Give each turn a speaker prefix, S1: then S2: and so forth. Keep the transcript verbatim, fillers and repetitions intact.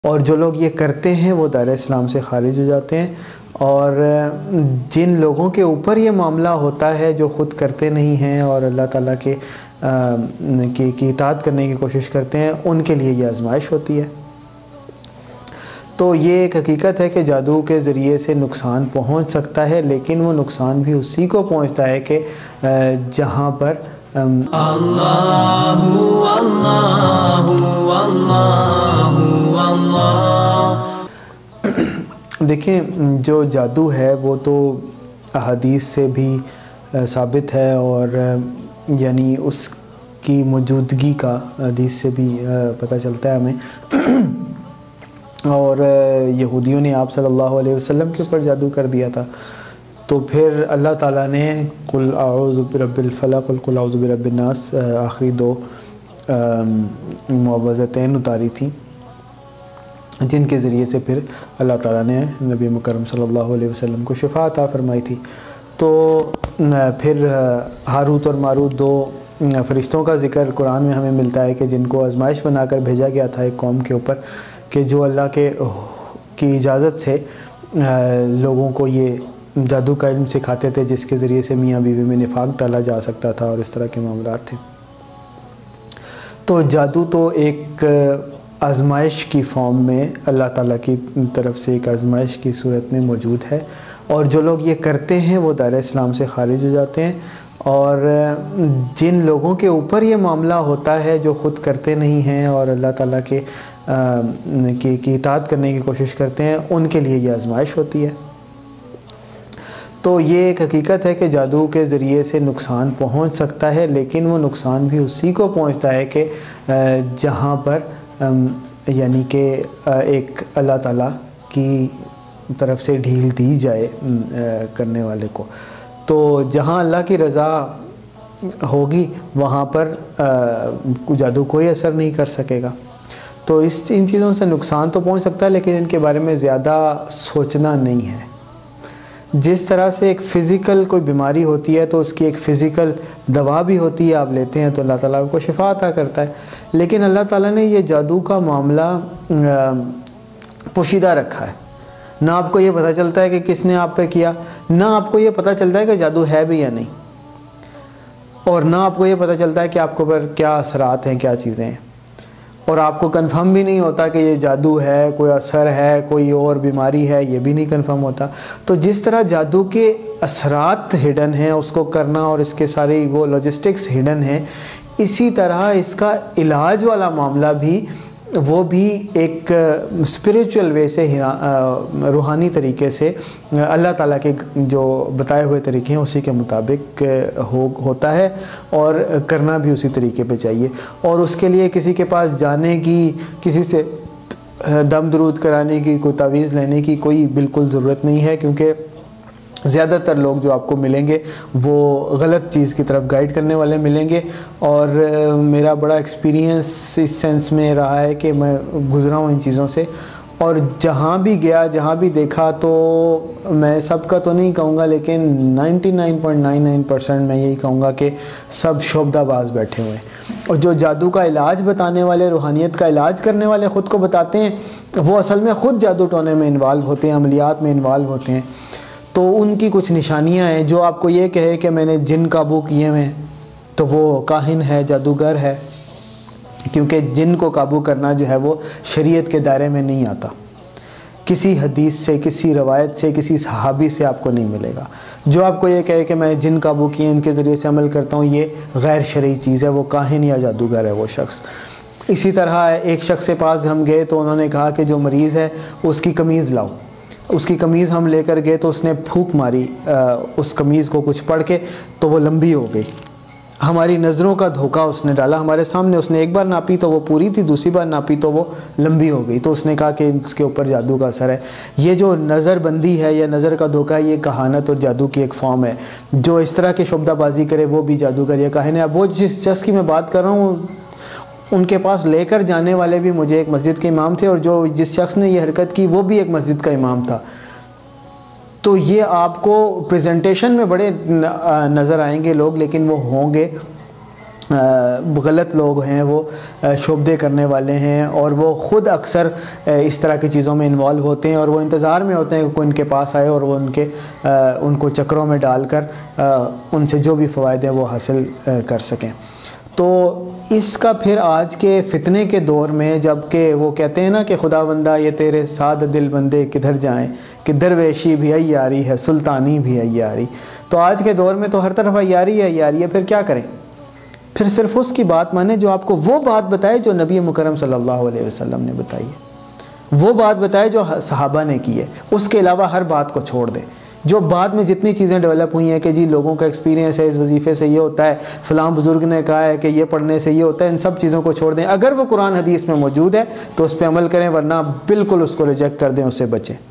S1: اور جو لوگ یہ کرتے ہیں وہ دائرہ اسلام سے خارج ہو جاتے ہیں، اور جن لوگوں کے اوپر یہ معاملہ ہوتا ہے جو خود کرتے نہیں ہیں اور اللہ تعالیٰ کے کی, کی اطاعت کرنے کی کوشش کرتے ہیں، ان کے لیے یہ آزمائش ہوتی ہے۔ تو یہ ایک حقیقت ہے کہ جادو کے ذریعے سے نقصان پہنچ سکتا ہے، لیکن وہ نقصان بھی اسی کو پہنچتا ہے کہ جہاں پر اللہ اللہ اللہ اللہ۔ دیکھیں، جو جادو ہے وہ تو احادیث سے بھی ثابت ہے، اور یعنی اس کی موجودگی کا حدیث سے بھی پتہ چلتا ہے ہمیں۔ اور یہودیوں نے آپ صلی اللہ علیہ وسلم کے اوپر جادو کر دیا تھا، تو پھر اللہ تعالیٰ نے قل اعوذ برب الفلق اور قل اعوذ برب الناس آخری دو معوذتین اتاری تھیں، جن کے ذریعے سے پھر اللہ تعالیٰ نے نبی مکرم صلی اللہ علیہ وسلم کو شفا عطا فرمائی تھی۔ تو پھر ہاروت اور ماروت دو فرشتوں کا ذکر قرآن میں ہمیں ملتا ہے کہ جن کو آزمائش بنا کر بھیجا گیا تھا ایک قوم کے اوپر، کہ جو اللہ کے کی اجازت سے لوگوں کو یہ جادو کا علم سکھاتے تھے، جس کے ذریعے سے میاں بیوی میں نفاق ڈالا جا سکتا تھا اور اس طرح کے معاملات تھے۔ تو جادو تو ایک آزمائش کی فارم میں اللہ تعالیٰ کی طرف سے ایک آزمائش کی صورت میں موجود ہے، اور جو لوگ یہ کرتے ہیں وہ دائرہ اسلام سے خارج ہو جاتے ہیں، اور جن لوگوں کے اوپر یہ معاملہ ہوتا ہے جو خود کرتے نہیں ہیں اور اللہ تعالیٰ کے کی, کی اطاعت کرنے کی کوشش کرتے ہیں، ان کے لیے یہ آزمائش ہوتی ہے۔ تو یہ ایک حقیقت ہے کہ جادو کے ذریعے سے نقصان پہنچ سکتا ہے، لیکن وہ نقصان بھی اسی کو پہنچتا ہے کہ جہاں پر یعنی کہ ایک اللہ تعالیٰ کی طرف سے ڈھیل دی جائے کرنے والے کو۔ تو جہاں اللہ کی رضا ہوگی وہاں پر جادو کوئی اثر نہیں کر سکے گا۔ تو اس ان چیزوں سے نقصان تو پہنچ سکتا ہے، لیکن ان کے بارے میں زیادہ سوچنا نہیں ہے۔ جس طرح سے ایک فزیکل کوئی بیماری ہوتی ہے تو اس کی ایک فزیکل دوا بھی ہوتی ہے، آپ لیتے ہیں تو اللہ تعالیٰ کو شفا عطا کرتا ہے، لیکن اللہ تعالیٰ نے یہ جادو کا معاملہ پوشیدہ رکھا ہے۔ نہ آپ کو یہ پتہ چلتا ہے کہ کس نے آپ پہ کیا، نہ آپ کو یہ پتہ چلتا ہے کہ جادو ہے بھی یا نہیں، اور نہ آپ کو یہ پتہ چلتا ہے کہ آپ کو پر کیا اثرات ہیں، کیا چیزیں ہیں، اور آپ کو کنفرم بھی نہیں ہوتا کہ یہ جادو ہے، کوئی اثر ہے، کوئی اور بیماری ہے، یہ بھی نہیں کنفرم ہوتا۔ تو جس طرح جادو کے اثرات ہڈن ہیں اس کو کرنا، اور اس کے ساری وہ لاجسٹکس ہڈن ہیں، اسی طرح اس کا علاج والا معاملہ بھی وہ بھی ایک اسپریچول وے سے، روحانی طریقے سے اللہ تعالیٰ کے جو بتائے ہوئے طریقے ہیں اسی کے مطابق ہو ہوتا ہے، اور کرنا بھی اسی طریقے پہ چاہیے۔ اور اس کے لیے کسی کے پاس جانے کی، کسی سے دم درود کرانے کی، کوئی تعویذ لینے کی کوئی بالکل ضرورت نہیں ہے، کیونکہ زیادہ تر لوگ جو آپ کو ملیں گے وہ غلط چیز کی طرف گائیڈ کرنے والے ملیں گے۔ اور میرا بڑا ایکسپیرینس اس سینس میں رہا ہے کہ میں گزرا ہوں ان چیزوں سے، اور جہاں بھی گیا، جہاں بھی دیکھا، تو میں سب کا تو نہیں کہوں گا، لیکن ninety nine point nine nine percent میں یہی کہوں گا کہ سب شعبدہ باز بیٹھے ہوئے ہیں، اور جو جادو کا علاج بتانے والے، روحانیت کا علاج کرنے والے خود کو بتاتے ہیں، وہ اصل میں خود جادو ٹونے میں انوالو ہوتے ہیں، عملیات میں انوالو ہوتے ہیں۔ تو ان کی کچھ نشانیاں ہیں۔ جو آپ کو یہ کہے کہ میں نے جن قابو کیے ہوئے ہیں تو وہ کاہن ہے، جادوگر ہے، کیونکہ جن کو قابو کرنا جو ہے وہ شریعت کے دائرے میں نہیں آتا، کسی حدیث سے، کسی روایت سے، کسی صحابی سے آپ کو نہیں ملے گا۔ جو آپ کو یہ کہے کہ میں جن قابو کیے ان کے ذریعے سے عمل کرتا ہوں، یہ غیر شرعی چیز ہے، وہ کاہن یا جادوگر ہے وہ شخص۔ اسی طرح ایک شخص کے پاس ہم گئے تو انہوں نے کہا کہ جو مریض ہے اس کی قمیض لاؤ، اس کی قمیض ہم لے کر گئے تو اس نے پھونک ماری اس قمیض کو کچھ پڑھ کے، تو وہ لمبی ہو گئی۔ ہماری نظروں کا دھوکہ اس نے ڈالا ہمارے سامنے، اس نے ایک بار ناپی تو وہ پوری تھی، دوسری بار ناپی تو وہ لمبی ہو گئی، تو اس نے کہا کہ اس کے اوپر جادو کا اثر ہے۔ یہ جو نظر بندی ہے یا نظر کا دھوکہ ہے، یہ کہانت اور جادو کی ایک فارم ہے۔ جو اس طرح کی شعبدہ بازی کرے وہ بھی جادوگر یا کاہن ہے۔ اب وہ جس شخص کی میں بات کر رہا ہوں، ان کے پاس لے کر جانے والے بھی مجھے ایک مسجد کے امام تھے، اور جو جس شخص نے یہ حرکت کی وہ بھی ایک مسجد کا امام تھا۔ تو یہ آپ کو پریزنٹیشن میں بڑے نظر آئیں گے لوگ، لیکن وہ ہوں گے غلط لوگ ہیں، وہ شعبدے کرنے والے ہیں، اور وہ خود اکثر اس طرح کی چیزوں میں انوالو ہوتے ہیں، اور وہ انتظار میں ہوتے ہیں کہ کوئی ان کے پاس آئے اور وہ ان کے ان کو چکروں میں ڈال کر ان سے جو بھی فوائد ہیں وہ حاصل کر سکیں۔ تو اس کا پھر آج کے فتنے کے دور میں، جب کہ وہ کہتے ہیں نا کہ خدا بندہ یہ تیرے سادہ دل بندے کدھر جائیں، کہ درویشی بھی عیاری ہے، سلطانی بھی عیاری، تو آج کے دور میں تو ہر طرف عیاری ہے عیاری ہے، پھر کیا کریں؟ پھر صرف اس کی بات مانیں جو آپ کو وہ بات بتائے جو نبی مکرم صلی اللہ علیہ وسلم نے بتائی ہے، وہ بات بتائے جو صحابہ نے کی ہے، اس کے علاوہ ہر بات کو چھوڑ دیں۔ جو بعد میں جتنی چیزیں ڈیولپ ہوئی ہیں کہ جی لوگوں کا ایکسپیرینس ہے، اس وظیفے سے یہ ہوتا ہے، فلاں بزرگ نے کہا ہے کہ یہ پڑھنے سے یہ ہوتا ہے، ان سب چیزوں کو چھوڑ دیں۔ اگر وہ قرآن حدیث میں موجود ہے تو اس پہ عمل کریں، ورنہ بالکل اس کو ریجیکٹ کر دیں، اس سے بچیں۔